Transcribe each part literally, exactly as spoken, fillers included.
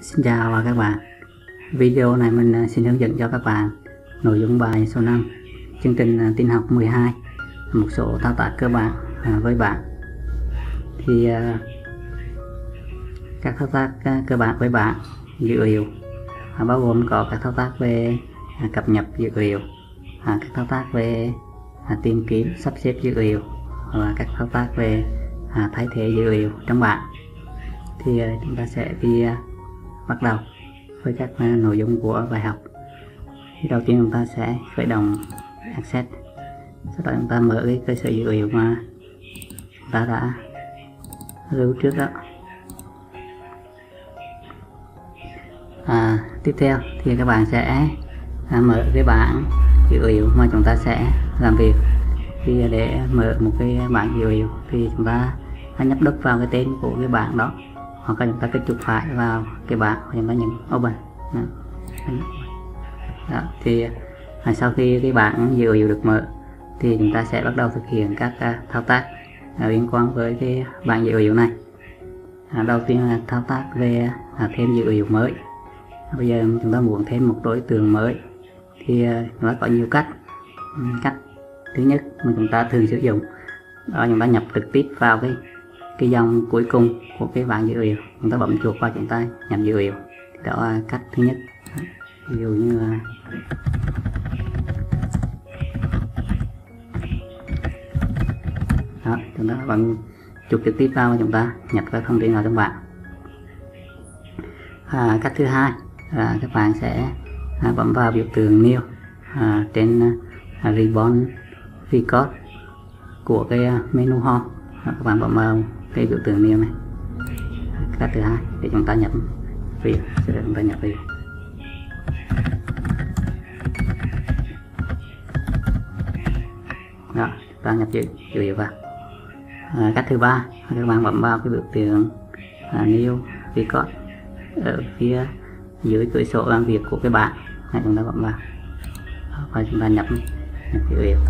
Xin chào các bạn. Video này mình xin hướng dẫn cho các bạn nội dung bài số năm chương trình tin học mười hai, một số thao tác cơ bản với bạn. Thì các thao tác cơ bản với bạn dữ liệu bao gồm có các thao tác về cập nhật dữ liệu, các thao tác về tìm kiếm sắp xếp dữ liệu và các thao tác về thay thế dữ liệu trong bảng. Thì chúng ta sẽ đi bắt đầu với các nội dung của bài học. Thì đầu tiên chúng ta sẽ khởi động Access, sau đó chúng ta mở cái cơ sở dữ liệu mà chúng ta đã lưu trước đó. À, tiếp theo thì các bạn sẽ à, mở cái bảng dữ liệu mà chúng ta sẽ làm việc. Thì để mở một cái bảng dữ liệu thì chúng ta hãy nhấp đúp vào cái tên của cái bảng đó, hoặc là chúng ta kích chuột phải vào cái bảng và chúng ta nhấn Open. Đó. Đó. Thì à, sau khi cái bảng dữ liệu được mở thì chúng ta sẽ bắt đầu thực hiện các à, thao tác à, liên quan với cái bảng dữ liệu này. À, đầu tiên là thao tác về à, thêm dữ liệu mới. À, bây giờ chúng ta muốn thêm một đối tượng mới thì à, nó có nhiều cách. Cách thứ nhất mà chúng ta thường sử dụng đó, chúng ta nhập trực tiếp vào cái cái dòng cuối cùng của cái bảng dữ liệu, chúng ta bấm chuột vào chúng ta nhập dữ liệu. Đó là cách thứ nhất. Ví dụ như là đó, chúng ta bấm chuột trực tiếp vào và chúng ta nhập các thông tin vào trong bảng. À, cách thứ hai là các bạn sẽ à, bấm vào biểu tượng New à, trên à, ribbon record của cái menu Home. Các bạn bấm vào cái biểu tượng New này. Cách thứ hai để chúng ta nhập việc, sẽ chúng ta nhập việc. Đó, chúng ta nhập dữ liệu vào. À, cách thứ ba các bạn bấm vào cái biểu tượng à, New Record ở phía dưới cửa sổ làm việc của cái bảng. Chúng ta bấm vào và chúng ta nhập, nhập dữ liệu.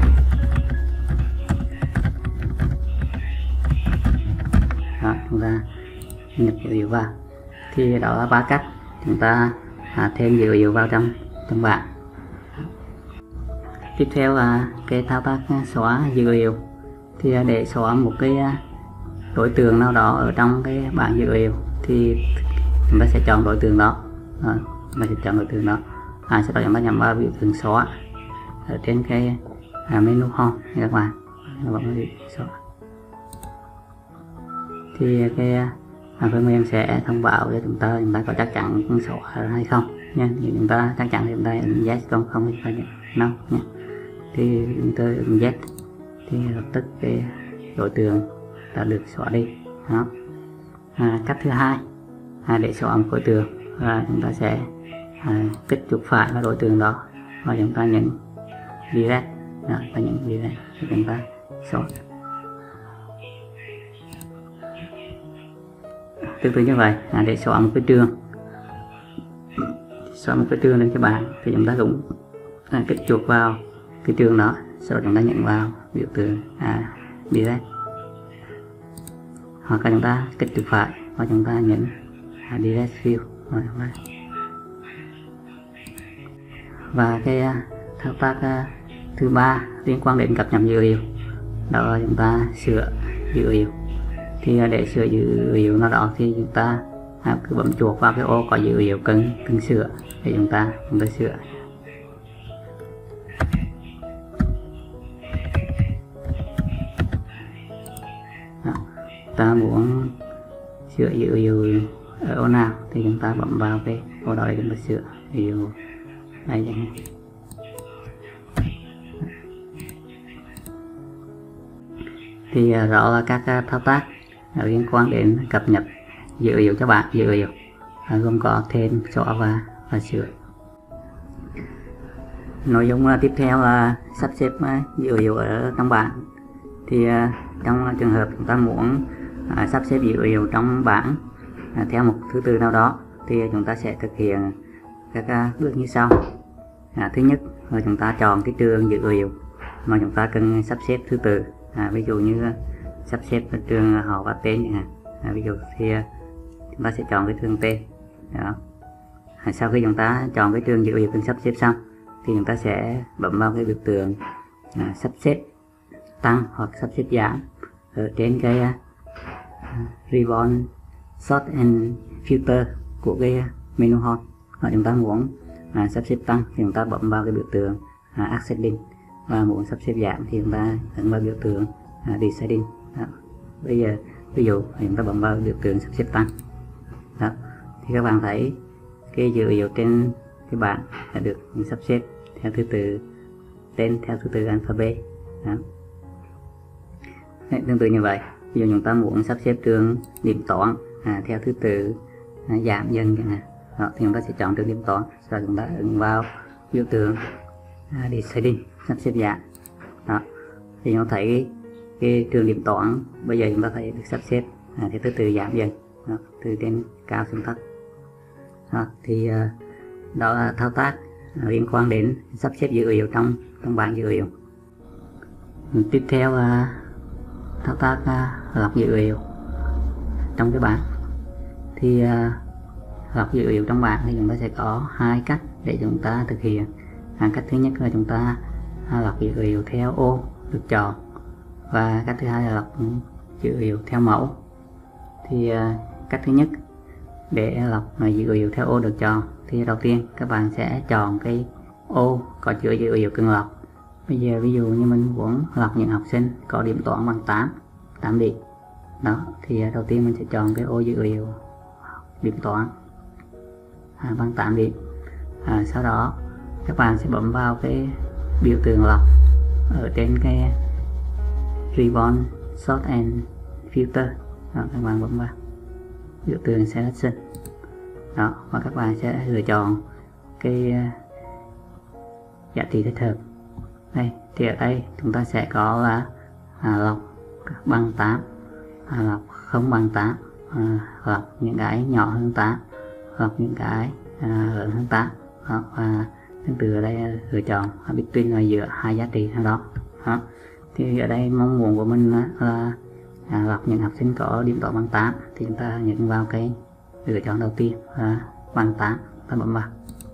Đó, chúng ta nhập dữ liệu vào. Thì đó là ba cách chúng ta à, thêm dữ liệu vào trong trong bảng. Tiếp theo là cái thao tác xóa dữ liệu. Thì để xóa một cái đối tượng nào đó ở trong cái bảng dữ liệu thì chúng ta sẽ chọn đối tượng đó. À, chúng ta sẽ chọn đối tượng đó. À, sau đó chúng ta nhắm vào biểu tượng xóa ở trên cái à, menu Home các bạn. Bấm vào xóa. Thì cái à, phần mềm sẽ thông báo cho chúng ta chúng ta có chắc chắn xóa hay không nha. Nếu chúng ta chắc chắn thì chúng ta ấn yes, còn không thì phải nhấn no nhé. Thì chúng ta ấn yes thì lập tức cái đối tượng đã được xóa đi. Đó. À, cách thứ hai à, để xóa một đối tượng là chúng ta sẽ à, kích chuột phải vào đối tượng đó và chúng ta nhấn delete. Đó, ta nhấn delete để chúng ta xóa. Tương tự như vậy à, để xóa một cái trường xóa một cái trường lên cái bảng thì chúng ta cũng à, kích chuột vào cái trường đó, sau đó chúng ta nhấn vào biểu tượng à, delete, hoặc là chúng ta kích chuột phải và chúng ta nhấn à, delete field. Và cái à, thao tác à, thứ ba liên quan đến cập nhật dữ liệu đó là chúng ta sửa dữ liệu. Thì để sửa dữ liệu nào đó thì chúng ta à, cứ bấm chuột vào cái ô có dữ liệu cần cần sửa để chúng ta chúng ta sửa. Đó, ta muốn sửa dữ liệu ở ô nào thì chúng ta bấm vào cái ô đó để chúng ta sửa. Ví dụ đây chẳng hạn. Thì rõ là các thao tác liên quan đến cập nhật dữ liệu cho bạn dữ liệu gồm có thêm, xóa và, và sửa. Nội dung tiếp theo là sắp xếp dữ liệu ở trong bảng. Thì trong trường hợp chúng ta muốn sắp xếp dữ liệu trong bảng theo một thứ tự nào đó thì chúng ta sẽ thực hiện các bước như sau. À, thứ nhất là chúng ta chọn cái trường dữ liệu mà chúng ta cần sắp xếp thứ tự. À, ví dụ như sắp xếp trường họ và tên chẳng hạn. À, ví dụ thì chúng ta sẽ chọn cái trường tên Đó. Sau khi chúng ta chọn cái trường dữ liệu cần sắp xếp xong thì chúng ta sẽ bấm vào cái biểu tượng à, sắp xếp tăng hoặc sắp xếp giảm ở trên cái uh, Ribbon Sort and Filter của cái menu home. Và chúng ta muốn à, sắp xếp tăng thì chúng ta bấm vào cái biểu tượng à, Ascending, và muốn sắp xếp giảm thì chúng ta ấn vào biểu tượng à, Descending. Đó. Bây giờ ví dụ chúng ta bấm vào biểu tượng sắp xếp tăng. Đó. Thì các bạn thấy cái dữ liệu trên cái bảng đã được sắp xếp theo thứ tự tên, theo thứ tự alphabet. Đó. Đấy, tương tự như vậy, ví dụ chúng ta muốn sắp xếp trường điểm toán à, theo thứ tự à, giảm dần chẳng hạn. Đó, thì chúng ta sẽ chọn trường điểm toán, sau chúng ta ấn vào biểu tượng à, Descending, sắp xếp giảm. Đó. Thì chúng ta thấy cái, cái trường điểm toán bây giờ chúng ta thấy được sắp xếp à, theo thứ tự giảm dần. Đó, từ trên cao xuống thấp. Đó, thì uh, đó là thao tác uh, liên quan đến sắp xếp dữ liệu trong trong bảng dữ liệu. Tiếp theo uh, thao tác uh, lọc dữ liệu trong cái bảng. Thì uh, lọc dữ liệu trong bảng thì chúng ta sẽ có hai cách để chúng ta thực hiện. À, cách thứ nhất là chúng ta uh, lọc dữ liệu theo ô được chọn, và cách thứ hai là lọc dữ liệu theo mẫu. Thì uh, cách thứ nhất để lọc dữ liệu theo ô được chọn thì đầu tiên các bạn sẽ chọn cái ô có chứa dữ liệu cần lọc. Bây giờ ví dụ như mình muốn lọc những học sinh có điểm toán bằng tám, tám điểm. Đó, thì đầu tiên mình sẽ chọn cái ô dữ liệu điểm toán à, bằng tám điểm. À, sau đó các bạn sẽ bấm vào cái biểu tượng lọc ở trên cái Ribbon Sort and Filter. Đó, các bạn bấm vào biểu tượng Selection. Đó, và các bạn sẽ lựa chọn cái uh, giá trị thích hợp. Đây, thì ở đây chúng ta sẽ có là à, lọc bằng tám, à, lọc không bằng tám, à, lọc những cái nhỏ hơn tám, lọc những cái à, lớn hơn tám. Đó, và tương tự ở đây lựa chọn between là giữa hai giá trị đó. Đó. Thì ở đây mong muốn của mình là à, lọc những học sinh có điểm toán bằng tám, thì chúng ta nhấn vào cái lựa chọn đầu tiên là bằng tám, ta bấm vào.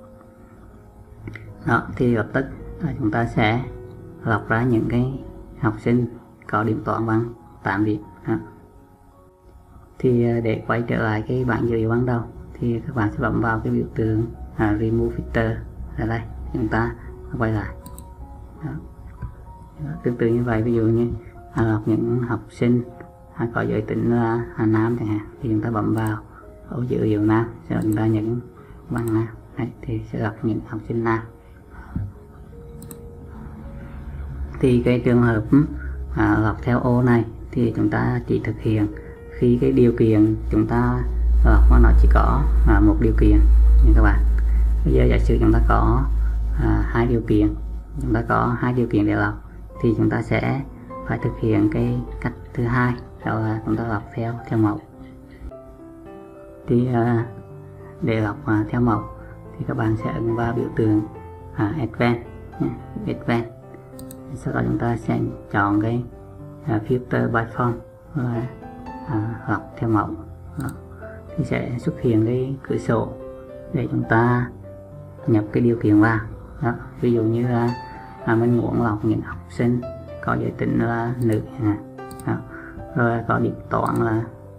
Đó, thì lập tức à, chúng ta sẽ lọc ra những cái học sinh có điểm toán bằng tám điểm. Đó. Thì à, để quay trở lại cái bảng dữ liệu ban đầu thì các bạn sẽ bấm vào cái biểu tượng à, Remove Filter ở đây, chúng ta quay lại. Đó. Đó, tương tự như vậy, ví dụ như à, lọc những học sinh à, có giới tính là à, nam chẳng hạn, thì chúng ta bấm vào ô dữ liệu nam, sẽ chúng ta nhấn bằng nam. Đấy, thì sẽ lọc những học sinh nam. Thì cái trường hợp à, lọc theo ô này thì chúng ta chỉ thực hiện khi cái điều kiện chúng ta lọc nó chỉ có à, một điều kiện như các bạn. Bây giờ giả sử chúng ta có à, hai điều kiện, chúng ta có hai điều kiện để lọc thì chúng ta sẽ phải thực hiện cái cách thứ hai, đó là chúng ta lọc theo theo mẫu. Thì à, để lọc à, theo mẫu thì các bạn sẽ ấn vào biểu tượng à, Advanced, Advanced. Sau đó chúng ta sẽ chọn cái à, Filter by Form và à, lọc theo mẫu. Đó. Thì sẽ xuất hiện cái cửa sổ để chúng ta nhập cái điều kiện vào. Đó. Ví dụ như là à, mình muốn lọc những học sinh có giới tính là nữ à. Đó. Rồi có điểm toán là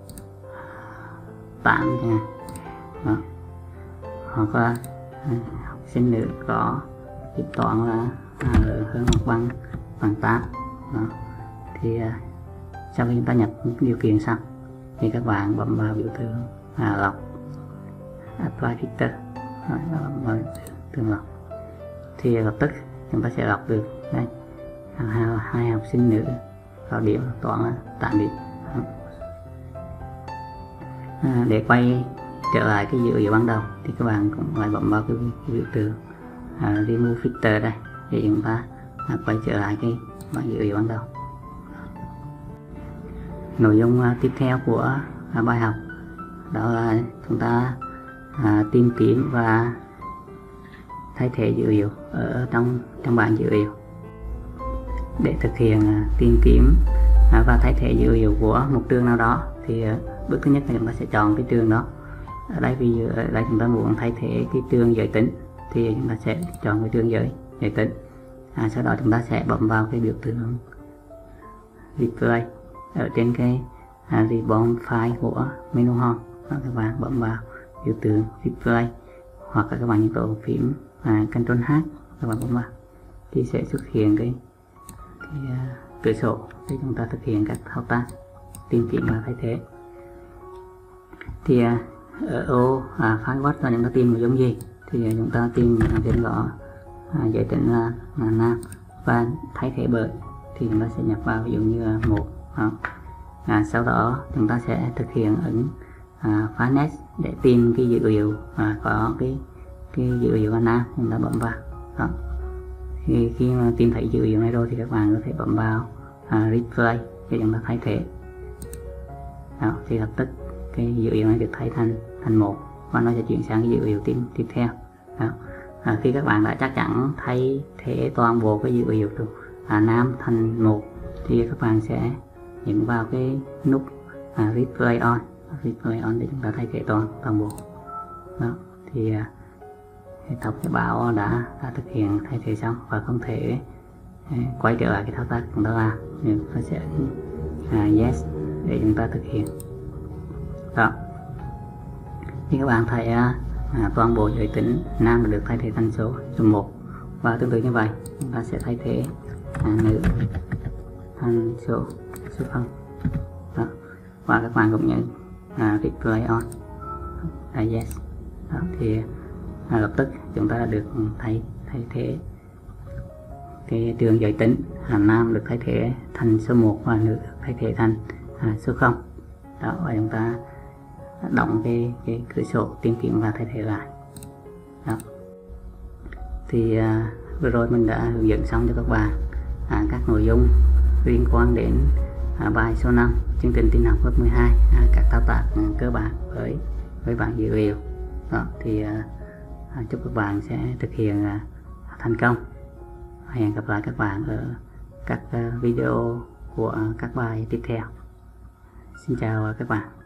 tám nha. Đó. Hoặc là à, học sinh nữ có điểm toán là à, lớn hơn hoặc bằng bằng tám. Đó. Thì à, sau khi chúng ta nhập điều kiện xong thì các bạn bấm vào biểu tượng à, lọc Apply Filter. Đó, bấm vào tượng lọc thì lập tức chúng ta sẽ lọc được đây hai, hai học sinh nữ có điểm toán là tám điểm. À, để quay trở lại cái dữ liệu ban đầu thì các bạn cũng phải bấm vào cái biểu tượng à, Remove Filter đây để chúng ta à, quay trở lại cái bảng dữ liệu ban đầu. Nội dung à, tiếp theo của à, bài học đó là chúng ta à, tìm kiếm và thay thế dữ liệu ở trong trong bảng dữ liệu. Để thực hiện à, tìm kiếm à, và thay thế dữ liệu của một trường nào đó thì à, bước thứ nhất là chúng ta sẽ chọn cái trường đó. ở đây ví dụ ở đây chúng ta muốn thay thế cái trường giới tính thì chúng ta sẽ chọn cái trường giới giới tính. À, sau đó chúng ta sẽ bấm vào cái biểu tượng display ở trên cái à, ribbon file của menu home. Đó, các bạn bấm vào biểu tượng display, hoặc là các bạn nhấn tổ phím à, Ctrl H, các bạn bấm vào thì sẽ xuất hiện cái, cái uh, cửa sổ để chúng ta thực hiện các thao tác tìm kiếm và thay thế. Thì uh, ở ô à, file what là chúng ta tìm nội dung gì thì uh, chúng ta tìm uh, trên gõ à, giới tính là uh, nam và thay thế bởi thì chúng ta sẽ nhập vào ví dụ như uh, một. À, sau đó chúng ta sẽ thực hiện ấn à, file next để tìm cái dữ liệu à, có cái cái dữ liệu là nam, chúng ta bấm vào. Đó. Khi, khi mà tìm thấy dữ liệu này rồi thì các bạn có thể bấm vào à, replay để chúng ta thay thế. Đó, thì lập tức cái dữ liệu này được thay thành thành một và nó sẽ chuyển sang cái dữ liệu tiếp tiếp theo. Đó. À, khi các bạn đã chắc chắn thay thế toàn bộ cái dữ liệu từ à, nam thành một thì các bạn sẽ nhấn vào cái nút à, replay on replay on để chúng ta thay thế toàn toàn bộ. Đó, thì à, hệ thống sẽ báo đã, đã thực hiện thay thế xong và không thể à, quay trở lại cái thao tác chúng ta làm, nhưng nó sẽ à, yes để chúng ta thực hiện. Đó, thì các bạn thấy à, à, toàn bộ giới tính nam đã được thay thế thành số số một, và tương tự như vậy chúng ta sẽ thay thế à, nữ thành số số không. Đó, và các bạn cũng nhấn à, replay on à, yes. Đó, thì à, lập tức chúng ta đã được thay thay thế cái trường giới tính à, nam được thay thế thành số một và nữ được thay thế thành à, số không. Đó, và chúng ta đóng cái, cái cửa sổ tìm kiếm và thay thế lại. Đó, thì à, vừa rồi mình đã hướng dẫn xong cho các bạn à, các nội dung liên quan đến à, bài số năm chương trình tin học lớp mười hai, à, các thao tác à, cơ bản với với bảng dữ liệu. Đó, thì à, chúc các bạn sẽ thực hiện à, thành công. Hẹn gặp lại các bạn ở các à, video của à, các bài tiếp theo. Xin chào các bạn.